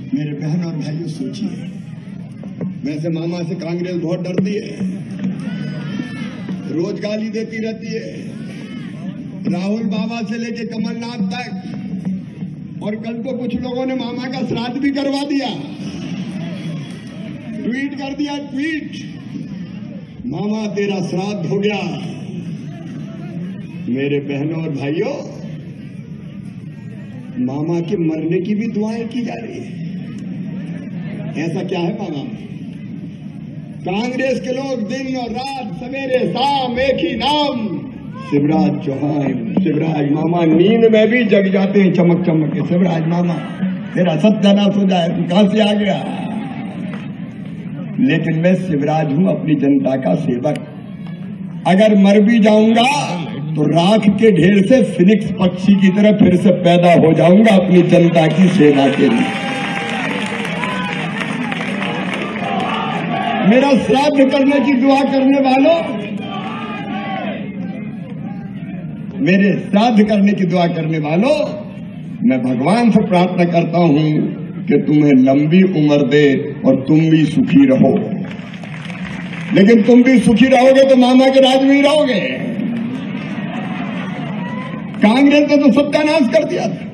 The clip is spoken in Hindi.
मेरे बहन और भाइयों सोचिए, वैसे मामा से कांग्रेस बहुत डरती है, रोज गाली देती रहती है, राहुल बाबा से लेके कमलनाथ तक, और कल तो कुछ लोगों ने मामा का श्राद्ध भी करवा दिया, ट्वीट कर दिया, ट्वीट, मामा तेरा श्राद्ध हो गया। मेरे बहनों और भाइयों, मामा के मरने की भी दुआएं की जा रही है। ऐसा क्या है मामा? कांग्रेस के लोग दिन और रात, सवेरे शाम एक ही नाम, शिवराज चौहान, शिवराज मामा। नींद में भी जग जाते हैं चमक चमक के, शिवराज मामा तेरा सत्यानाश हो जाए, तू कहां से आ गया? लेकिन मैं शिवराज हूं, अपनी जनता का सेवक। अगर मर भी जाऊंगा तो राख के ढेर से फिनिक्स पक्षी की तरह फिर से पैदा हो जाऊंगा अपनी जनता की सेवा के लिए। मेरा श्राद्ध करने की दुआ करने वालों, मेरे श्राद्ध करने की दुआ करने वालों, मैं भगवान से प्रार्थना करता हूं कि तुम्हें लंबी उम्र दे और तुम भी सुखी रहो। लेकिन तुम भी सुखी रहोगे तो मामा के राज में ही रहोगे। कांग्रेस ने तो सत्यानाश कर दिया था।